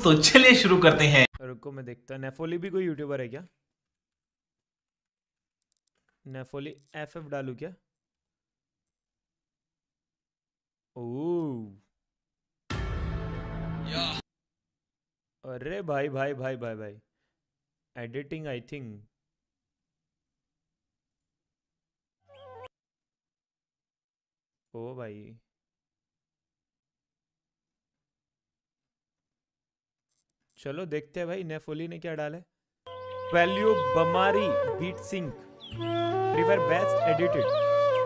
तो चलिए शुरू करते हैं। रुको मैं देखता हूँ। नेफोली भी कोई यूट्यूबर है क्या? नेफोली एफएफ डालू क्या? ओह अरे भाई भाई भाई भाई भाई, एडिटिंग आई थिंक। ओ भाई, चलो देखते हैं भाई नेफोली ने क्या डाला है। वैल्यू बमारी beat sync Free Fire best edited.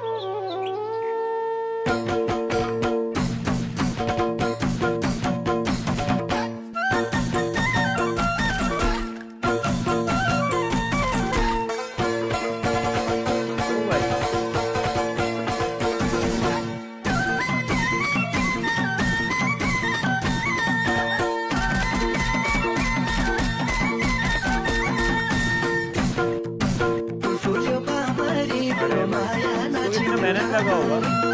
मेहनत लगा होगा।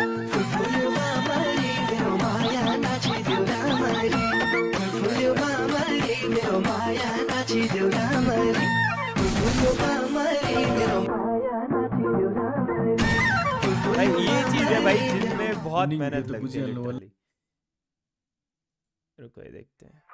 भाई ये चीज है भाई जिसमें बहुत मेहनत लगती है लिटरली। रुको ये देखते हैं।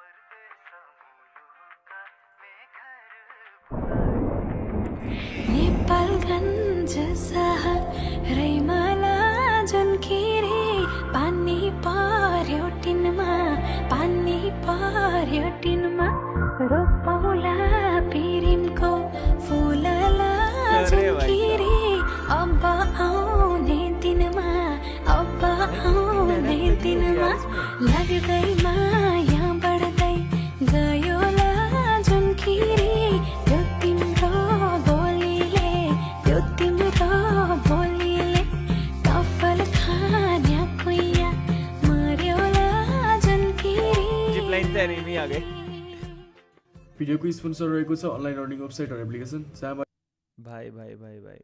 नेपालगञ्ज सहरैमाला जनकिरी पानी पर्यो टिनमा, पानी पर्यो टिनमा, रोपौला पिरिमको फुलला जनकिरी, अब आउने दिनमा, अब आउने दिनमा, लाग्दै माया बढ्दै गयोला जनकिरी, त्यो तिम्रो बोलीले, त्यो तिम्रो बोलीले कफल खान्या कुइया मर्योला जनकिरी। जिप लाइन से एनिमी आ गए। भिडियोको स्पोन्सर रहेको छ अनलाइन अर्निङ वेबसाइट र एप्लिकेसन जहाँबाट भाई भाई भाई भाई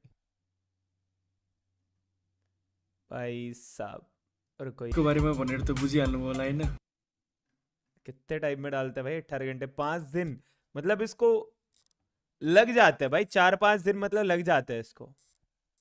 भाई साहब, और कोई को बारेमा भनेर त बुझिहाल्नु होला हैन। कितने टाइम में डालते हैं भाई? 18 घंटे, 5 दिन मतलब इसको लग जाते हैं भाई, 4-5 दिन मतलब लग जाते हैं इसको।